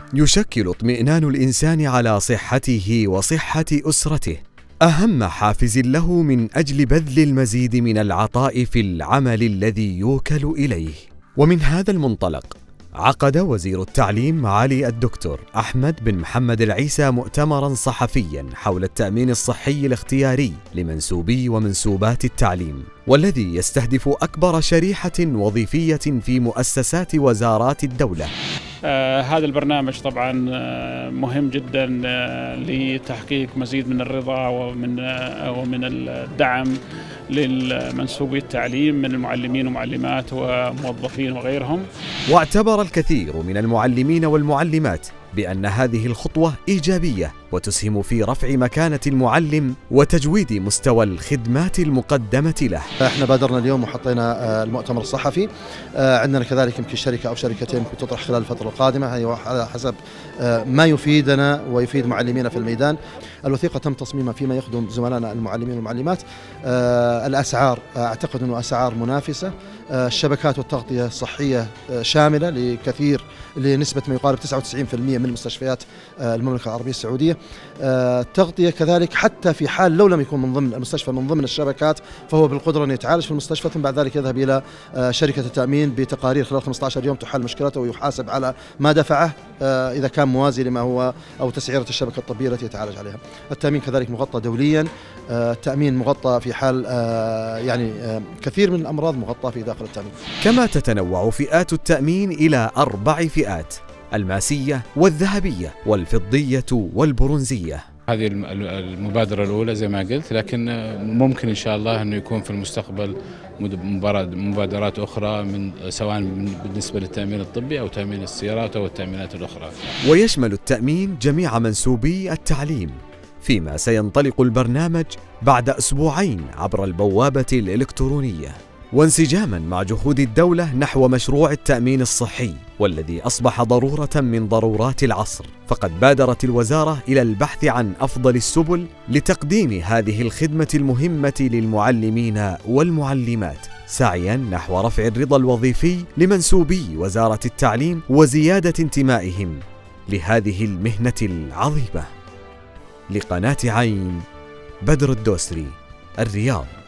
يشكل اطمئنان الإنسان على صحته وصحة أسرته أهم حافز له من أجل بذل المزيد من العطاء في العمل الذي يوكل إليه. ومن هذا المنطلق عقد وزير التعليم معالي الدكتور أحمد بن محمد العيسى مؤتمرا صحفيا حول التأمين الصحي الاختياري لمنسوبي ومنسوبات التعليم، والذي يستهدف أكبر شريحة وظيفية في مؤسسات وزارات الدولة. هذا البرنامج طبعا مهم جدا لتحقيق مزيد من الرضا ومن الدعم للمنسوبي التعليم من المعلمين ومعلمات وموظفين وغيرهم. واعتبر الكثير من المعلمين والمعلمات بأن هذه الخطوة إيجابية وتسهم في رفع مكانة المعلم وتجويد مستوى الخدمات المقدمة له. احنا بادرنا اليوم وحطينا المؤتمر الصحفي، عندنا كذلك يمكن شركة أو شركتين تطرح خلال الفترة القادمة، هي على حسب ما يفيدنا ويفيد معلمينا في الميدان. الوثيقة تم تصميمها فيما يخدم زملائنا المعلمين والمعلمات. الأسعار أعتقد أنه أسعار منافسة، الشبكات والتغطية الصحية شاملة لنسبة ما يقارب 99% من مستشفيات المملكة العربية السعودية. التغطية كذلك حتى في حال لو لم يكون من ضمن المستشفى من ضمن الشبكات، فهو بالقدرة أن يتعالج في المستشفى ثم بعد ذلك يذهب إلى شركة التأمين بتقارير خلال 15 يوم تحل مشكلته ويحاسب على ما دفعه إذا كان موازي لما هو أو تسعيرة الشبكة الطبية التي يتعالج عليها. التأمين كذلك مغطى دوليا، التأمين مغطى في حال كثير من الأمراض مغطى في داخل التأمين. كما تتنوع فئات التأمين إلى 4 فئات: الماسية والذهبية والفضية والبرونزية. هذه المبادرة الأولى زي ما قلت، لكن ممكن إن شاء الله أنه يكون في المستقبل مبادرات أخرى سواء بالنسبة للتأمين الطبي أو تأمين السيارات أو التأمينات الأخرى. ويشمل التأمين جميع منسوبي التعليم، فيما سينطلق البرنامج بعد أسبوعين عبر البوابة الإلكترونية، وانسجاما مع جهود الدولة نحو مشروع التأمين الصحي، والذي أصبح ضرورة من ضرورات العصر. فقد بادرت الوزارة إلى البحث عن أفضل السبل لتقديم هذه الخدمة المهمة للمعلمين والمعلمات، سعيا نحو رفع الرضا الوظيفي لمنسوبي وزارة التعليم وزيادة انتمائهم لهذه المهنة العظيمة. لقناة عين، بدر الدوسري، الرياض.